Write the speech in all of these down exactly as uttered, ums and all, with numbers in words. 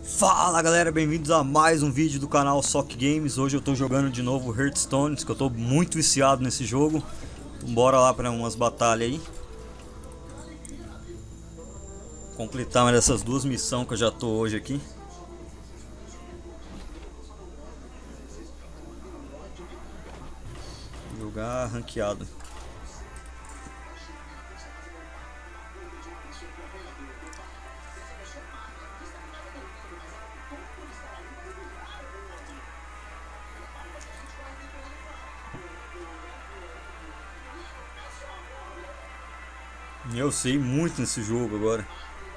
Fala galera, bem-vindos a mais um vídeo do canal Sock Games. Hoje eu tô jogando de novo Hearthstone, que eu tô muito viciado nesse jogo. Então, bora lá para umas batalhas aí. Completar uma dessas duas missões que eu já tô hoje aqui. Jogar ranqueado. Eu sei muito nesse jogo agora.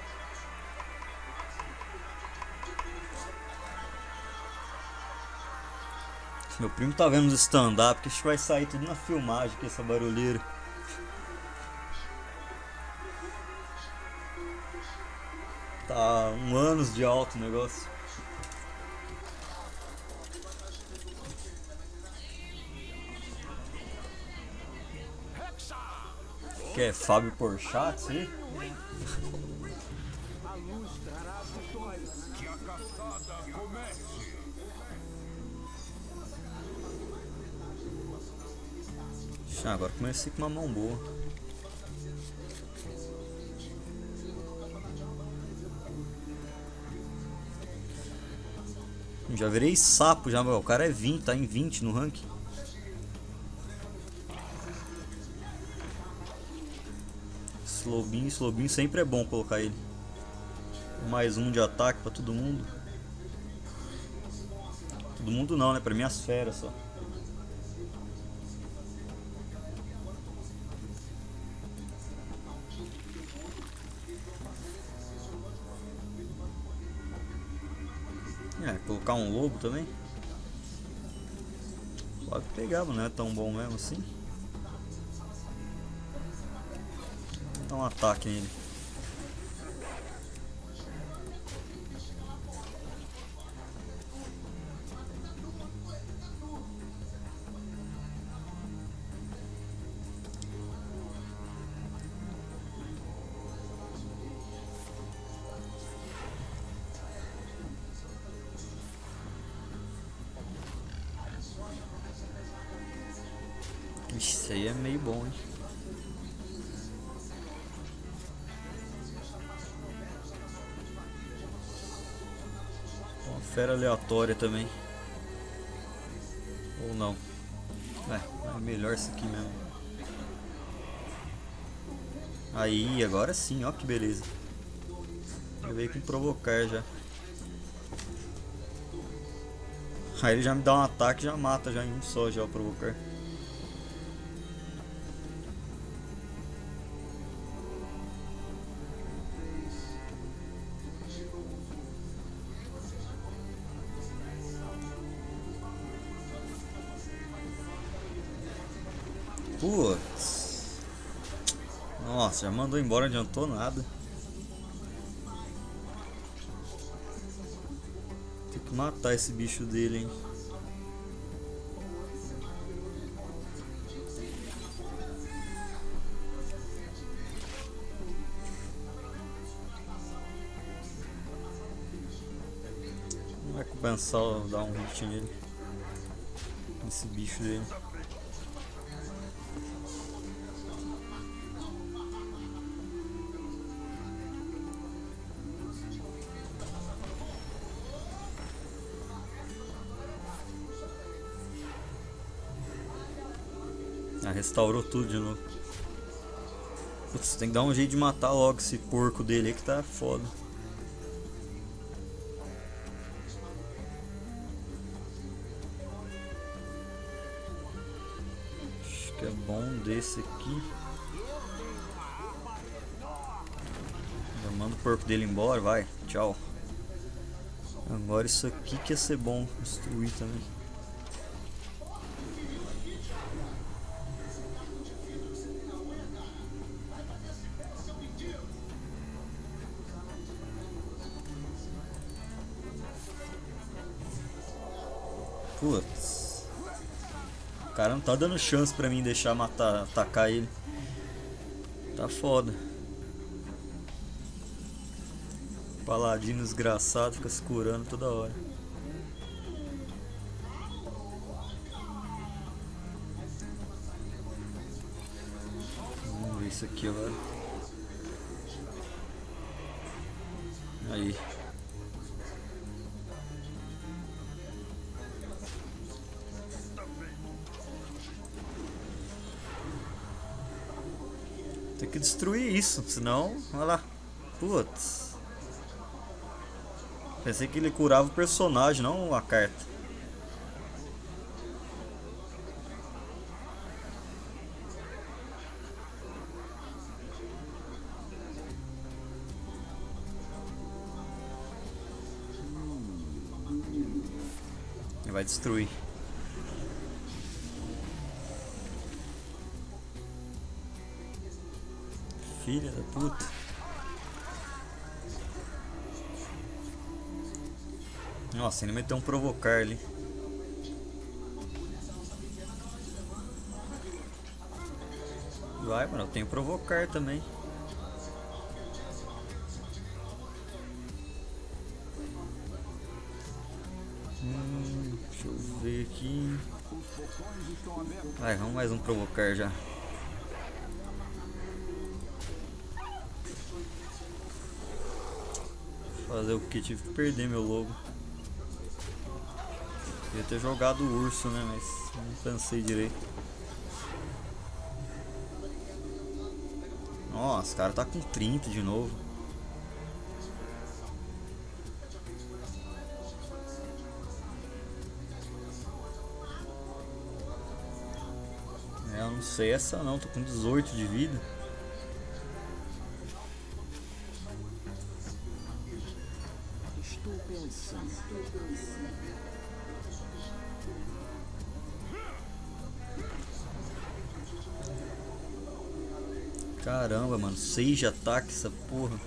Meu primo tá vendo os stand-up, que a gente vai sair tudo na filmagem com essa barulheira. Tá um anos de alto o negócio. Que é Fábio Porchat, isso aí? A luz trará vitória. Que a caçada comece. Ah, agora comecei com uma mão boa. Já virei sapo já, o cara é vinte, tá em vinte no ranking. Slowbin, Slowbin sempre é bom colocar ele. Mais um de ataque pra todo mundo. Todo mundo não, né? Pra mim as feras só. É, colocar um lobo também. Pode pegar, mas não é tão bom mesmo assim. Dá um ataque nele. Isso aí é meio bom, hein? Uma fera aleatória também. Ou não. É, é melhor isso aqui mesmo. Aí, agora sim, ó que beleza. Eu veio com provocar já. Aí ele já me dá um ataque e já mata já em um só já o provocar. Putz. Nossa, já mandou embora, não adiantou nada. Tem que matar esse bicho dele, hein. Não vai compensar dar um hit nele. Esse bicho dele. Ah, restaurou tudo de novo. Putz, tem que dar um jeito de matar logo esse porco dele aí que tá foda. Acho que é bom desse aqui. Já manda o porco dele embora, vai, tchau. Agora isso aqui que ia ser bom construir também. Putz. O cara não tá dando chance pra mim deixar matar, atacar ele. Tá foda. Paladino desgraçado, fica se curando toda hora. Vamos ver isso aqui agora. Aí. Tem que destruir isso, senão, olha lá. Putz. Pensei que ele curava o personagem, não a carta. Ele vai destruir. Filha da puta. Nossa, ele meteu um provocar ali. Vai, mano, eu tenho provocar também. Hum, deixa eu ver aqui. Vai, vamos mais um provocar já. Fazer o que? Tive que perder meu lobo. Ia ter jogado o urso, né? Mas não pensei direito. Nossa, o cara tá com trinta de novo. É, eu não sei essa não, tô com dezoito de vida. Estou pensando. Caramba, mano, seis de ataque essa porra.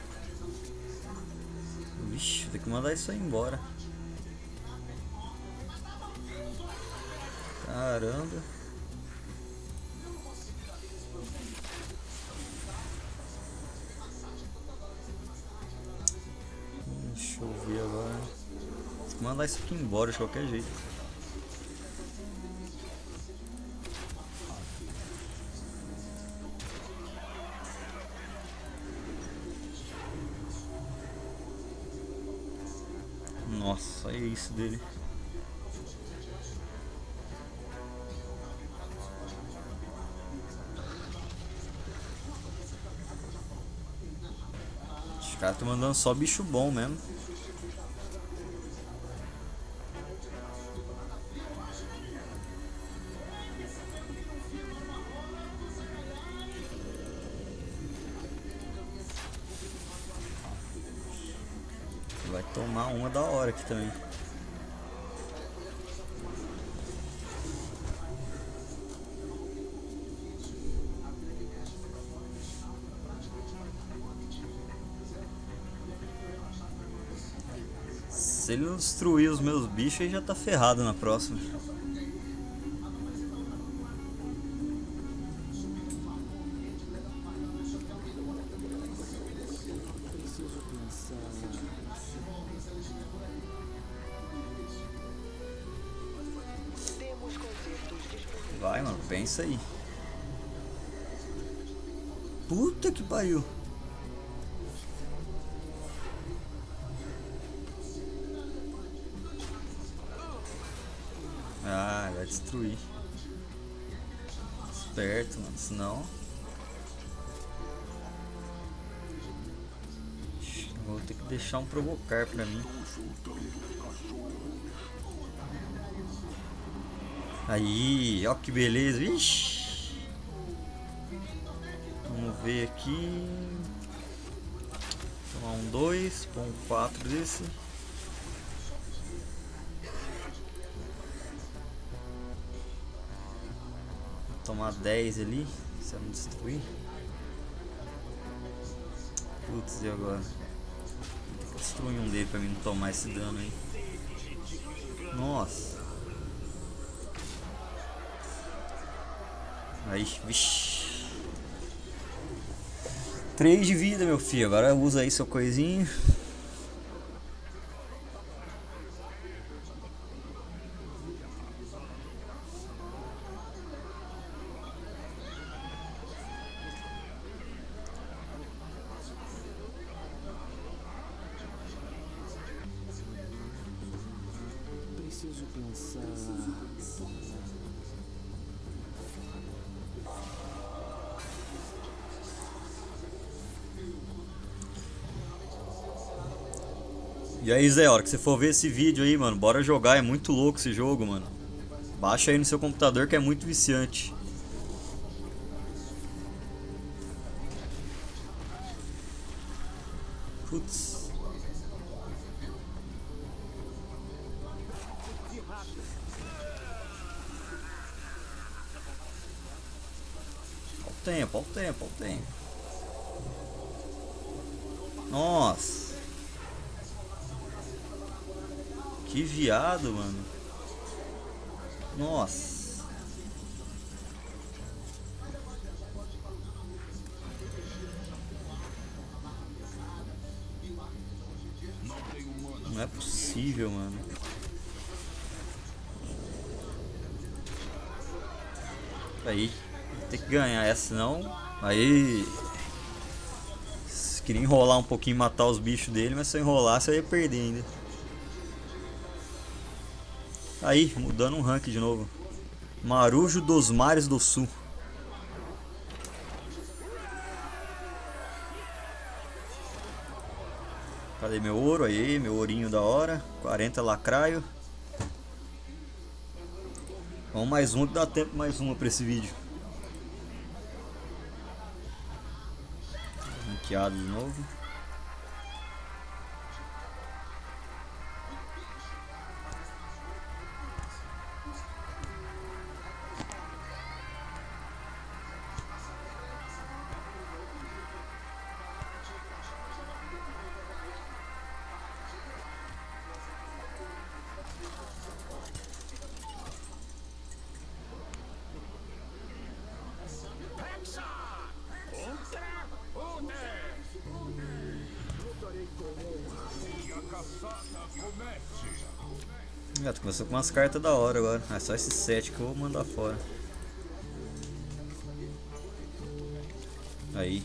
Vixe, tem que mandar isso aí embora. Caramba. Deixa eu ver agora. Tem que mandar isso aqui embora de qualquer jeito. Nossa, olha isso dele. Os caras estão mandando só bicho bom mesmo. Vai tomar uma da hora aqui também. Se ele não destruir os meus bichos, ele já tá ferrado na próxima. Preciso pensar. Temos concertos disponíveis. Vai, mano, pensa aí. Puta que pariu. Ah, vai destruir. Esperto, mano, senão. Vou ter que deixar um provocar pra mim. Aí, ó que beleza, vixi. Vamos ver aqui. Tomar um dois, põe um quatro desse. Tomar dez ali, se eu não destruir. Putz, e agora? Tem que destruir um dele pra mim não tomar esse dano aí. Nossa. Aí, vixi. três de vida, meu filho. Agora usa aí seu coisinho. Preciso pensar. E aí, Zé, a hora que você for ver esse vídeo aí, mano, bora jogar. É muito louco esse jogo, mano. Baixa aí no seu computador que é muito viciante. Putz. Olha o tempo, olha o tempo, olha o tempo. Nossa. Que viado, mano. Nossa. Não é possível, mano. Aí, tem que ganhar essa, senão. Aí. Queria enrolar um pouquinho e matar os bichos dele, mas se eu enrolasse eu ia perder ainda. Aí, mudando um rank de novo. Marujo dos Mares do Sul. Cadê meu ouro? Aí, meu ourinho da hora. quarenta lacraio. Vamos mais um que dá tempo mais uma pra esse vídeo. Ranqueado de novo. Já começou com umas cartas da hora agora. É só esses sete que eu vou mandar fora. Aí.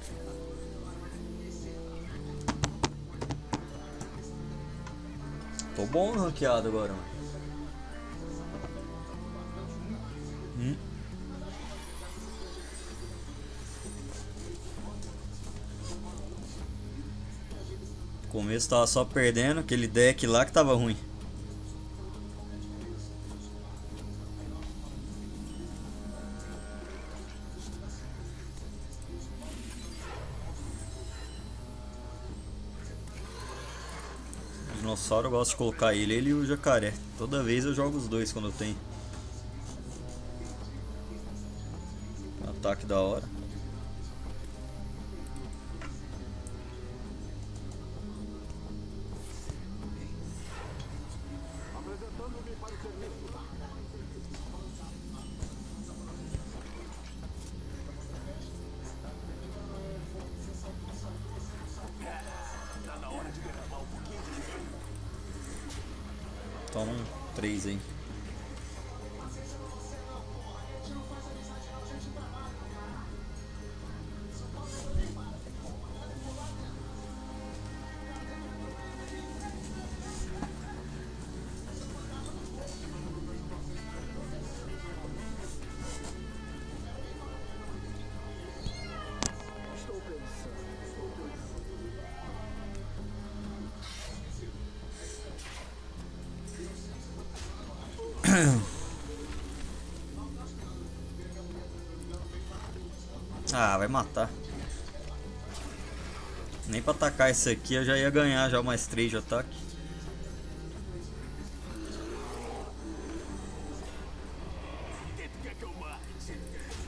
Tô bom no ranqueado agora, mano. Hum. No começo tava só perdendo, aquele deck lá que tava ruim. O dinossauro eu gosto de colocar ele, ele e o jacaré. Toda vez eu jogo os dois quando eu tenho. Ataque da hora. Apresentando-me para o serviço. Tá na hora de derramar um pouquinho de dinheiro. Toma um três aí. Estou pensando. Estou pensando. Ah, vai matar. Nem pra atacar esse aqui eu já ia ganhar já mais três de ataque. Quer que eu mate?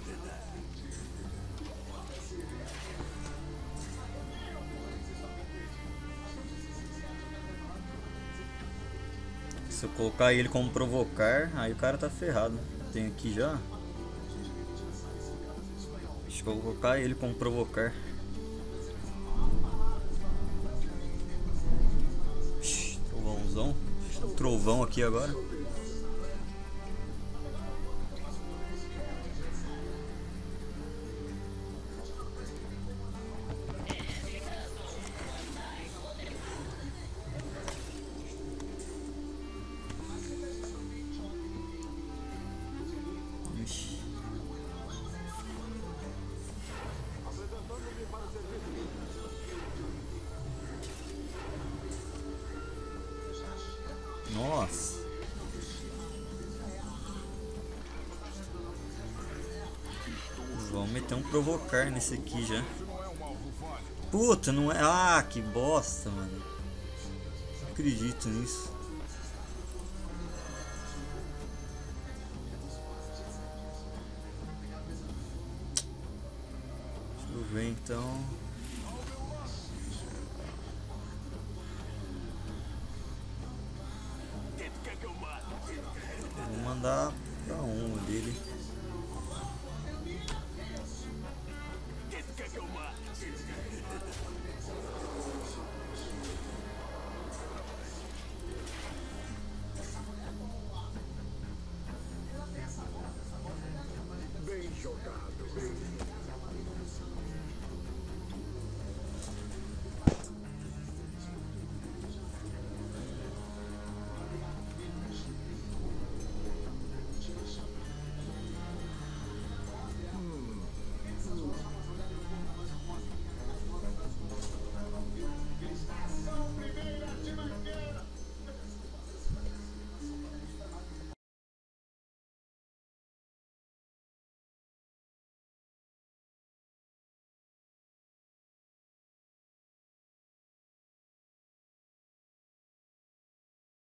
Se eu colocar ele como provocar, aí o cara tá ferrado. Tem aqui já. Deixa eu colocar ele como provocar. Ixi, trovãozão. Um trovão aqui agora. Nossa. Vamos meter um provocar nesse aqui já. Puta, não é... Ah, que bosta, mano. Não acredito nisso. Deixa eu ver então. Vou mandar pra um dele.